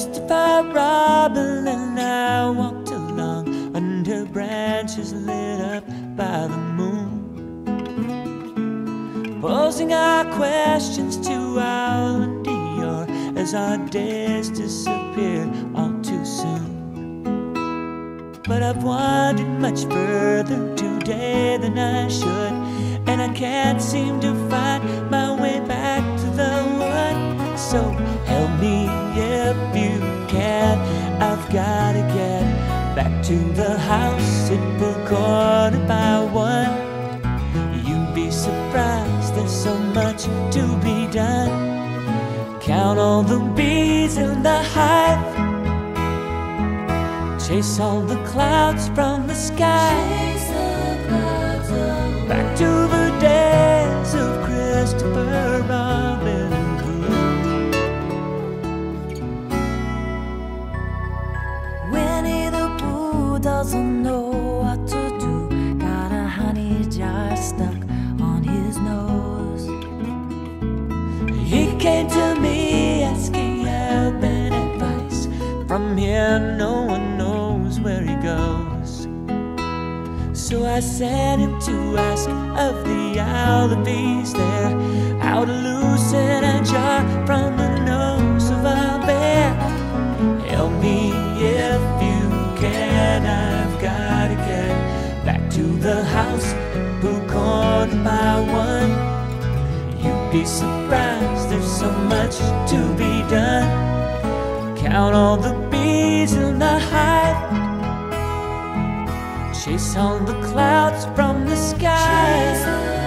Christopher Robin and I walked along under branches lit up by the moon, posing our questions to Owl and Dior as our days disappeared all too soon. But I've wandered much further today than I should, and I can't seem to find my way back to the one. So help me if you can, I've gotta get back to the house at Bucorn by 1. You'd be surprised, there's so much to be done. Count all the bees in the hive, chase all the clouds from the sky, back to the days of Christopher Robin and Blue. Winnie the Pooh doesn't know what to do, got a honey jar stuck on his nose. He came to me asking help and advice. From here no one knows where he goes. So I sent him to ask of the owl if he's there, how to loosen a jar from the nose of a bear. Help me if you can, I've gotta get back to the house, Bucorn by 1. You'd be surprised, there's so much to be done. Count all the bees in the hive, chase all the clouds from the sky,